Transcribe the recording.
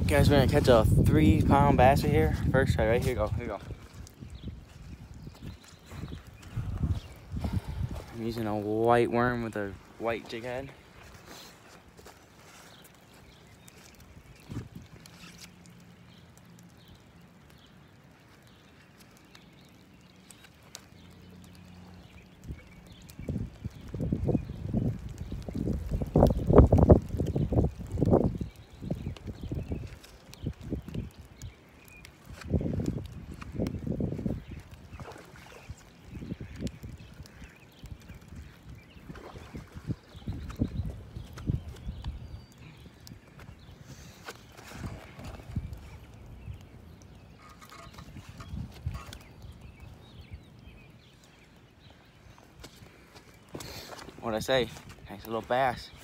Guys, we're gonna catch a 3-pound bass right here. First try, right here. Go, here we go. I'm using a white worm with a white jig head. What'd I say? Nice little bass.